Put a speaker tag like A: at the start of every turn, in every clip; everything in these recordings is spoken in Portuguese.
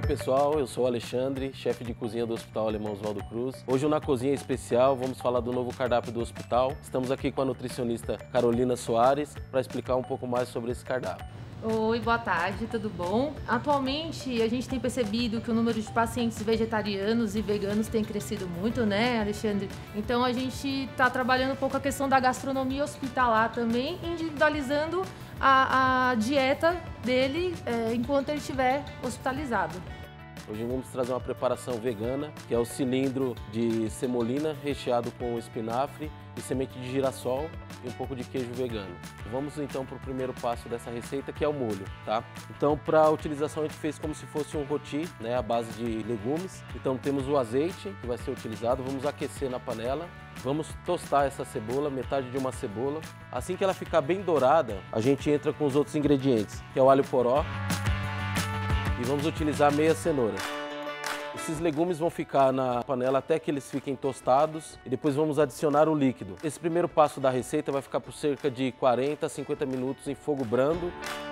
A: pessoal, eu sou o Alexandre, chefe de cozinha do Hospital Alemão Oswaldo Cruz. Hoje na Cozinha Especial vamos falar do novo cardápio do hospital. Estamos aqui com a nutricionista Carolina Soares para explicar um pouco mais sobre esse cardápio.
B: Oi, boa tarde, tudo bom? Atualmente a gente tem percebido que o número de pacientes vegetarianos e veganos tem crescido muito, né, Alexandre? Então a gente está trabalhando um pouco a questão da gastronomia hospitalar também, individualizando a dieta dele enquanto ele estiver hospitalizado.
A: Hoje vamos trazer uma preparação vegana, que é o cilindro de semolina recheado com espinafre e semente de girassol e um pouco de queijo vegano. Vamos então para o primeiro passo dessa receita, que é o molho, tá? Então, para a utilização a gente fez como se fosse um roti, né, à base de legumes. Então temos o azeite que vai ser utilizado, vamos aquecer na panela. Vamos tostar essa cebola, metade de uma cebola. Assim que ela ficar bem dourada, a gente entra com os outros ingredientes, que é o alho poró. E vamos utilizar meia cenoura. Esses legumes vão ficar na panela até que eles fiquem tostados e depois vamos adicionar o líquido. Esse primeiro passo da receita vai ficar por cerca de 40 a 50 minutos em fogo brando.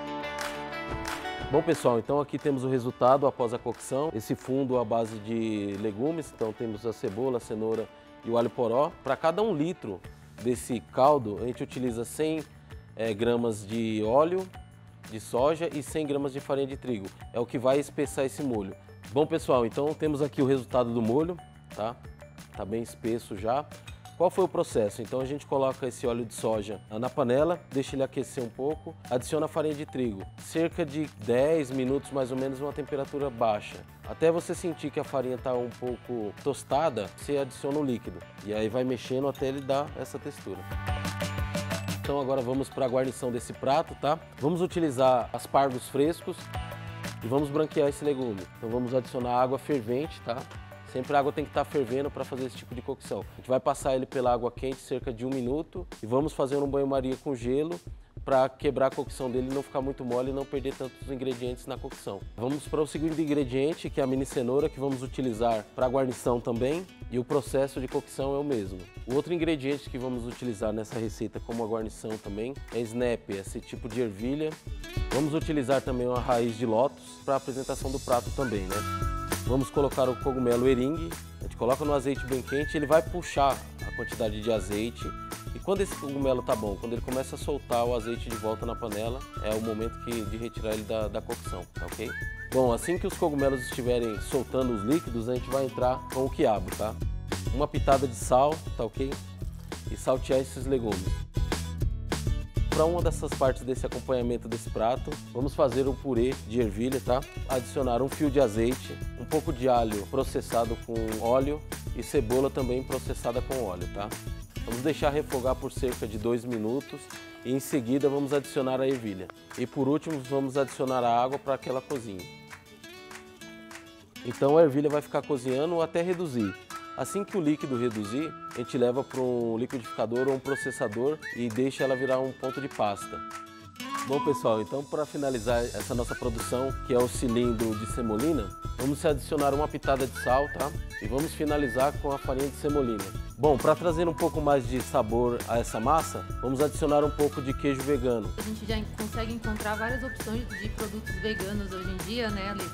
A: Bom pessoal, então aqui temos o resultado após a cocção. Esse fundo à base de legumes, então temos a cebola, a cenoura e o alho poró. Para cada 1 litro desse caldo, a gente utiliza 100 gramas de óleo de soja e 100 gramas de farinha de trigo. É o que vai espessar esse molho. Bom pessoal, então temos aqui o resultado do molho, tá? Tá bem espesso já. Qual foi o processo? Então a gente coloca esse óleo de soja na panela, deixa ele aquecer um pouco, adiciona a farinha de trigo, cerca de 10 minutos mais ou menos, uma temperatura baixa. Até você sentir que a farinha está um pouco tostada, você adiciona o líquido e aí vai mexendo até ele dar essa textura. Então agora vamos para a guarnição desse prato, tá? Vamos utilizar aspargos frescos e vamos branquear esse legume. Então vamos adicionar água fervente, tá? Sempre a água tem que estar fervendo para fazer esse tipo de cocção. A gente vai passar ele pela água quente cerca de 1 minuto e vamos fazer um banho-maria com gelo para quebrar a cocção dele e não ficar muito mole e não perder tantos ingredientes na cocção. Vamos para o segundo ingrediente, que é a mini cenoura, que vamos utilizar para a guarnição também, e o processo de cocção é o mesmo. O outro ingrediente que vamos utilizar nessa receita como a guarnição também é snap, esse tipo de ervilha. Vamos utilizar também uma raiz de lótus para a apresentação do prato também, né? Vamos colocar o cogumelo eringue, a gente coloca no azeite bem quente, ele vai puxar a quantidade de azeite. E quando esse cogumelo tá bom, quando ele começa a soltar o azeite de volta na panela, é o momento de retirar ele da cocção, tá ok? Bom, assim que os cogumelos estiverem soltando os líquidos, a gente vai entrar com o quiabo, tá? Uma pitada de sal, tá ok? E saltear esses legumes. Para uma dessas partes desse acompanhamento desse prato, vamos fazer um purê de ervilha, tá? Adicionar um fio de azeite, um pouco de alho processado com óleo e cebola também processada com óleo, tá? Vamos deixar refogar por cerca de 2 minutos e em seguida vamos adicionar a ervilha. E por último vamos adicionar a água para que ela cozinhe. Então a ervilha vai ficar cozinhando até reduzir. Assim que o líquido reduzir, a gente leva para um liquidificador ou um processador e deixa ela virar um ponto de pasta. Bom pessoal, então para finalizar essa nossa produção, que é o cilindro de semolina, vamos adicionar uma pitada de sal, tá? E vamos finalizar com a farinha de semolina. Bom, para trazer um pouco mais de sabor a essa massa, vamos adicionar um pouco de queijo vegano.
B: A gente já consegue encontrar várias opções de produtos veganos hoje em dia, né, Ali?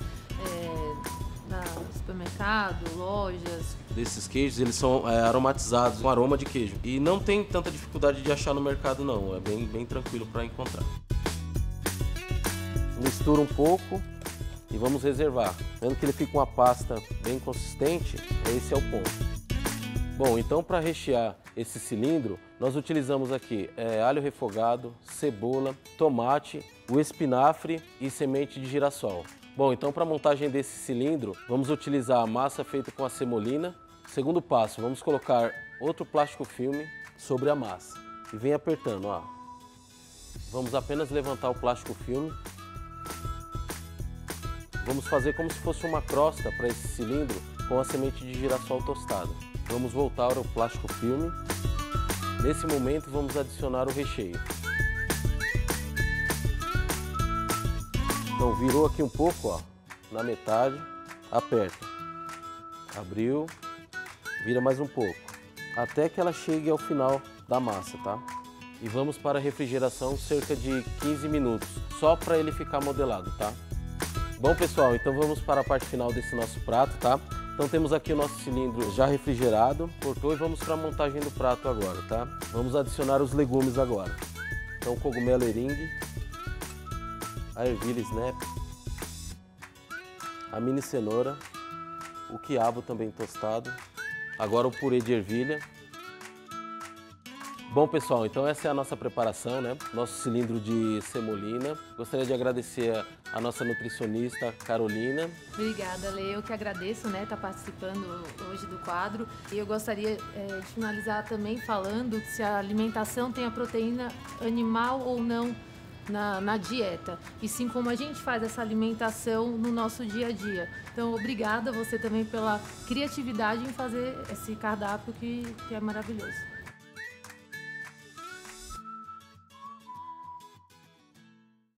B: No supermercado, lojas.
A: Desses queijos, eles são aromatizados com aroma de queijo. E não tem tanta dificuldade de achar no mercado não, é bem tranquilo para encontrar. Mistura um pouco e vamos reservar. Vendo que ele fica uma pasta bem consistente, esse é o ponto. Bom, então para rechear esse cilindro, nós utilizamos aqui alho refogado, cebola, tomate, o espinafre e semente de girassol. Bom, então para a montagem desse cilindro, vamos utilizar a massa feita com a semolina. Segundo passo, vamos colocar outro plástico filme sobre a massa e vem apertando, ó. Vamos apenas levantar o plástico filme. Vamos fazer como se fosse uma crosta para esse cilindro com a semente de girassol tostada. Vamos voltar ao plástico filme. Nesse momento vamos adicionar o recheio. Então virou aqui um pouco, ó, na metade, aperta, abriu, vira mais um pouco, até que ela chegue ao final da massa, tá? E vamos para a refrigeração cerca de 15 minutos, só para ele ficar modelado, tá? Bom, pessoal, então vamos para a parte final desse nosso prato, tá? Então temos aqui o nosso cilindro já refrigerado, cortou, e vamos para a montagem do prato agora, tá? Vamos adicionar os legumes agora. Então o cogumelo eringue, a ervilha snap, a mini cenoura, o quiabo também tostado, agora o purê de ervilha. Bom, pessoal, então essa é a nossa preparação, né? Nosso cilindro de semolina. Gostaria de agradecer a nossa nutricionista, Carolina.
B: Obrigada, Lê. Eu que agradeço, né, estar participando hoje do quadro. E eu gostaria de finalizar também falando se a alimentação tem a proteína animal ou não na dieta, e sim como a gente faz essa alimentação no nosso dia a dia. Então, obrigada você também pela criatividade em fazer esse cardápio que é maravilhoso.